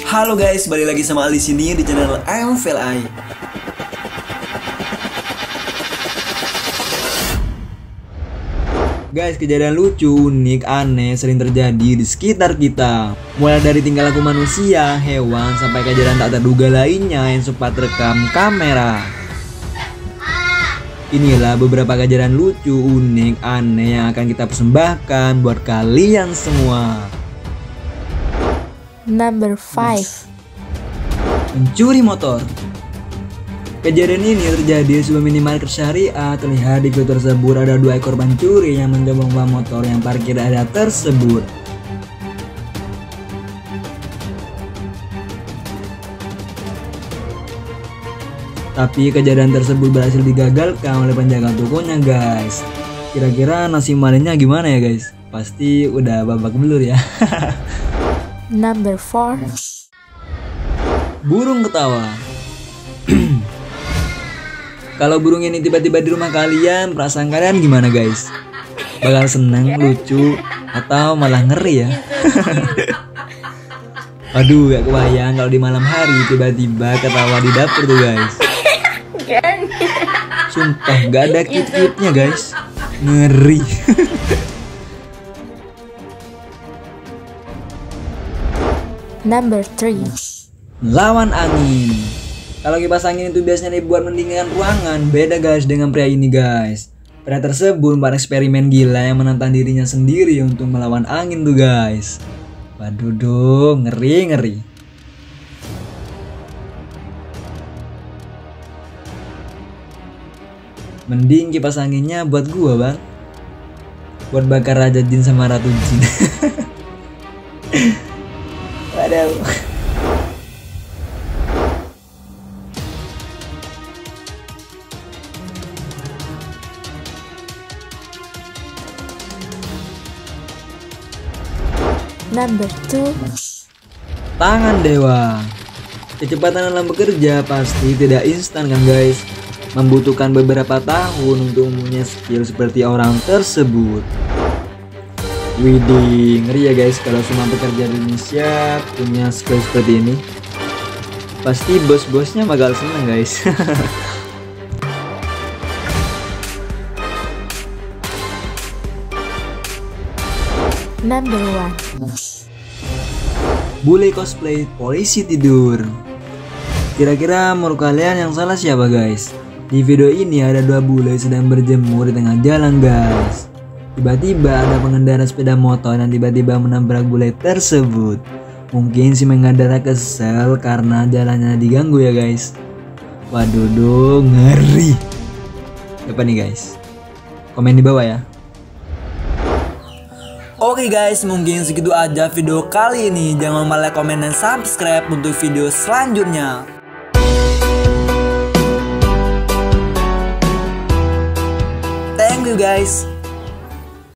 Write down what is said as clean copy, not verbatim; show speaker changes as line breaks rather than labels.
Halo guys, balik lagi sama Ali sini di channel MVLI. Guys, kejadian lucu, unik, aneh sering terjadi di sekitar kita. Mulai dari tingkah laku manusia, hewan, sampai kejadian tak terduga lainnya yang sempat rekam kamera. Inilah beberapa kejadian lucu, unik, aneh yang akan kita persembahkan buat kalian semua.
Number 5.
Mencuri motor. Kejadian ini terjadi di sebuah minimarket syariah. Terlihat di video tersebut ada 2 ekor pencuri yang mencoba membawa motor yang parkir di area tersebut. Tapi kejadian tersebut berhasil digagalkan oleh penjaga tokonya guys. Kira-kira nasib malinnya gimana ya guys? Pasti udah babak belur ya.
Number 4.
Burung ketawa. Kalau burung ini tiba-tiba di rumah kalian, perasaan kalian gimana guys? Bakal seneng, lucu, atau malah ngeri ya? Aduh, gak kebayang kalau di malam hari tiba-tiba ketawa di dapur tuh guys. Sumpah gak ada cute-cute-nya guys. Ngeri.
Number 3.
Lawan angin. Kalau kipas angin itu biasanya dibuat mendinginkan ruangan, beda guys dengan pria ini guys. Pria tersebut membuat eksperimen gila yang menantang dirinya sendiri untuk melawan angin tuh guys. Waduh dong, ngeri. Mending kipas anginnya buat gua bang. Buat bakar raja jin sama ratu jin. Waduh.
Number 2.
Tangan dewa. Kecepatan dalam bekerja pasti tidak instan kan guys. Membutuhkan beberapa tahun untuk mempunyai skill seperti orang tersebut. Widih, ngeri ya guys kalau semua pekerja di Indonesia punya skill seperti ini. Pasti bos-bosnya bakal seneng guys.
Number 1.
Bule cosplay polisi tidur. Kira-kira menurut kalian yang salah siapa guys? Di video ini ada 2 bule sedang berjemur di tengah jalan guys. Tiba-tiba ada pengendara sepeda motor yang tiba-tiba menabrak bule tersebut. Mungkin si pengendara kesel karena jalannya diganggu ya guys. Waduh dong, ngeri. Apa nih guys? Komen di bawah ya. Oke guys, mungkin segitu aja video kali ini. Jangan lupa like, komen, dan subscribe untuk video selanjutnya. Thank you guys.